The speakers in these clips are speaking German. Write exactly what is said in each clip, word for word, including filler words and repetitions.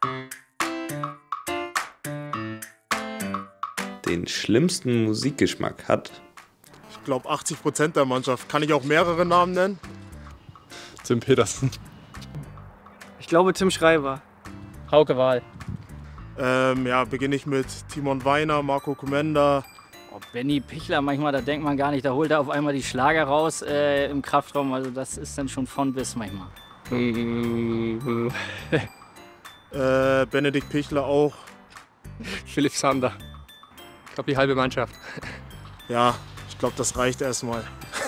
Den schlimmsten Musikgeschmack hat. Ich glaube achtzig Prozent der Mannschaft. Kann ich auch mehrere Namen nennen? Tim Petersen. Ich glaube Tim Schreiber. Hauke Wahl. Ähm, ja, beginne ich mit Timon Weiner, Marco Komenda. Oh, Benny Pichler, manchmal, da denkt man gar nicht, da holt er auf einmal die Schlager raus äh, im Kraftraum. Also das ist dann schon von bis manchmal. äh, Benedikt Pichler auch. Philipp Sander. Ich glaube die halbe Mannschaft. Ja, ich glaube, das reicht erstmal.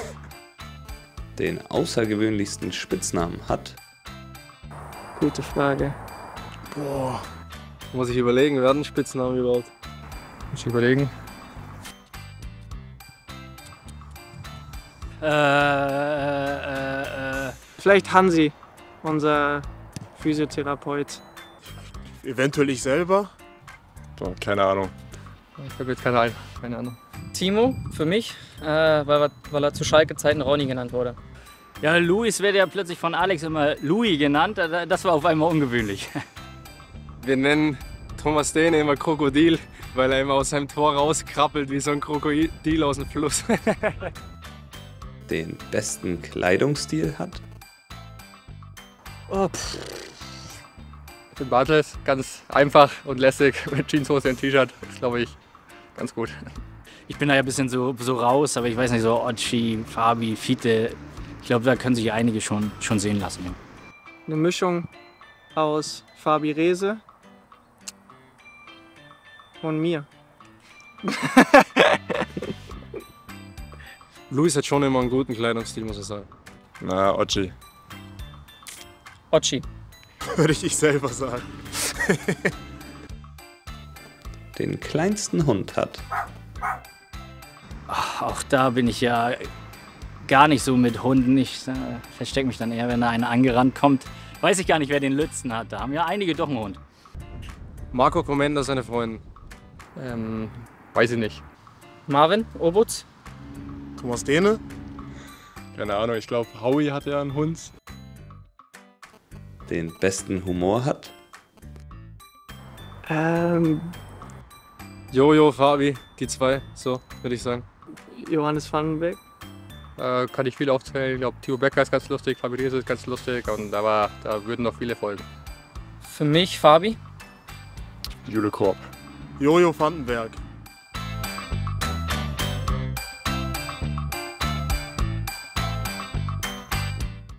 Den außergewöhnlichsten Spitznamen hat. Gute Frage. Boah. Muss ich überlegen, werden Spitznamen überhaupt? Muss ich überlegen. Äh, äh, äh. Vielleicht Hansi, unser Physiotherapeut. Eventuell ich selber. Boah, keine Ahnung. Ich habe jetzt keine ein. Keine Ahnung. Timo, für mich, äh, weil, weil er zu Schalke-Zeiten Ronny genannt wurde. Ja, Luis wird ja plötzlich von Alex immer Louis genannt. Das war auf einmal ungewöhnlich. Wir nennen Thomas Dehne immer Krokodil, weil er immer aus seinem Tor rauskrabbelt wie so ein Krokodil aus dem Fluss. Den besten Kleidungsstil hat. Oh, ich bin Bartels, ganz einfach und lässig mit Jeanshose und T-Shirt. Das glaube ich ganz gut. Ich bin da ja ein bisschen so, so raus, aber ich weiß nicht, so Otschi, Fabi, Fiete. Ich glaube, da können sich einige schon, schon sehen lassen. Ja. Eine Mischung aus Fabi Rehse und mir. Luis hat schon immer einen guten Kleidungsstil, muss ich sagen. Na, Otschi. Otschi. Würde ich selber sagen. Den kleinsten Hund hat. Ach, auch da bin ich ja gar nicht so mit Hunden. Ich äh, verstecke mich dann eher, wenn da einer angerannt kommt. Weiß ich gar nicht, wer den Lützen hat. Da haben ja einige doch einen Hund. Marco Komenda, seine Freundin. Ähm, weiß ich nicht. Marvin Obutz. Thomas Dehne. Keine Ahnung, ich glaube, Howie hat ja einen Hund. Den besten Humor hat. Ähm, Jojo, Fabi, die zwei, so würde ich sagen. Johannes Vandenbeck. Äh, kann ich viel aufzählen. Ich glaube, Timo Becker ist ganz lustig, Fabi Riese ist ganz lustig und aber da würden noch viele folgen. Für mich Fabi. Jule Korb. Jojo Vandenberg.